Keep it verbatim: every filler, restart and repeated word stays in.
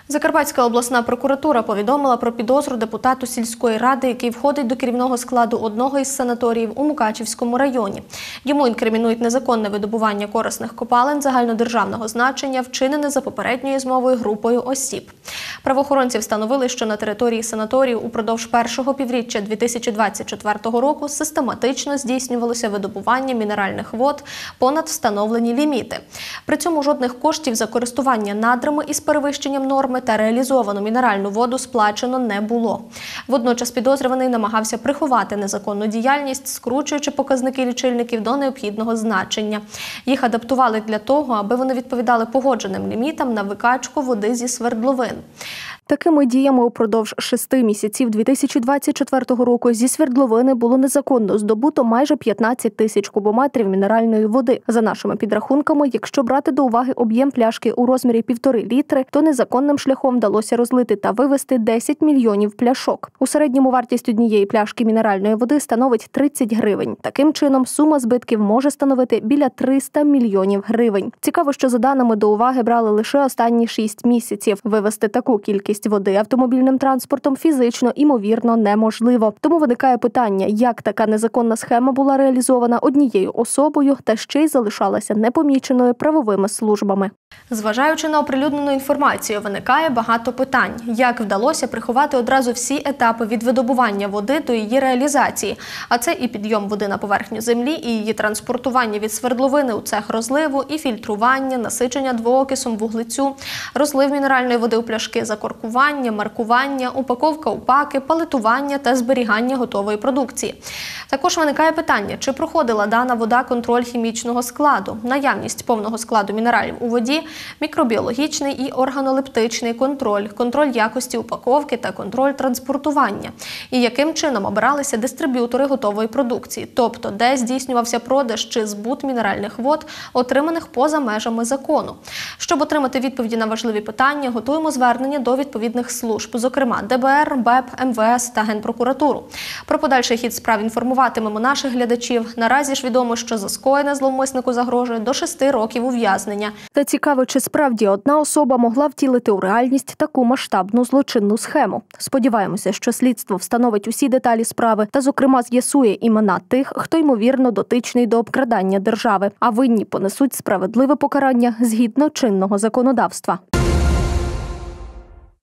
Закарпатська обласна прокуратура повідомила про підозру депутату сільської ради, який входить до керівного складу одного із санаторіїв у Мукачівському районі. Йому інкримінують незаконне видобування корисних копалин загальнодержавного значення, вчинене за попередньою змовою групою осіб. Правоохоронці встановили, що на території санаторію упродовж першого півріччя дві тисячі двадцять четвертого року систематично здійснювалося видобування мінеральних вод понад встановлені ліміти. При цьому жодних коштів за користування надрами із перевищенням норми та реалізовану мінеральну воду сплачено не було. Водночас підозрюваний намагався приховати незаконну діяльність, скручуючи показники лічильників до необхідного значення. Їх адаптували для того, аби вони відповідали погодженим лімітам на викачку води зі свердловин. Такими діями упродовж шести місяців дві тисячі двадцять четвертого року зі свердловини було незаконно здобуто майже п'ятнадцять тисяч кубометрів мінеральної води. За нашими підрахунками, якщо брати до уваги об'єм пляшки у розмірі півтори літри, то незаконним шляхом вдалося розлити та вивезти десять мільйонів пляшок. У середньому вартість однієї пляшки мінеральної води становить тридцять гривень. Таким чином, сума збитків може становити біля триста мільйонів гривень. Цікаво, що за даними до уваги брали лише останні шість місяців. Вивезти таку кількість води автомобільним транспортом фізично, імовірно, неможливо. Тому виникає питання, як така незаконна схема була реалізована однією особою та ще й залишалася непоміченою правовими службами. Зважаючи на оприлюднену інформацію, виникає багато питань. Як вдалося приховати одразу всі етапи від видобування води до її реалізації? А це і підйом води на поверхню землі, і її транспортування від свердловини у цех розливу, і фільтрування, насичення двоокисом вуглецю, розлив мінеральної води у пляшки, закоркування, маркування, упаковка у паки, палетування та зберігання готової продукції. Також виникає питання, чи проходила дана вода контроль хімічного складу, наявність повного складу мінералів у воді, мікробіологічний і органолептичний контроль, контроль якості упаковки та контроль транспортування. І яким чином обиралися дистриб'ютори готової продукції, тобто де здійснювався продаж чи збут мінеральних вод, отриманих поза межами закону. Щоб отримати відповіді на важливі питання, готуємо звернення до відповідних служб, зокрема Де Бе Ер, Бе П, Ем Ве Ес та Генпрокуратуру. Про подальший хід справ інформуватимемо наших глядачів. Наразі ж відомо, що за скоєне зловмиснику загрожує до шести років ув'язнення. Та цікаво, чи справді одна особа могла втілити у реальність таку масштабну злочинну схему. Сподіваємося, що слідство встановить усі деталі справи та, зокрема, з'ясує імена тих, хто, ймовірно, дотичний до обкрадання держави, а винні понесуть справедливе покарання згідно чинного законодавства.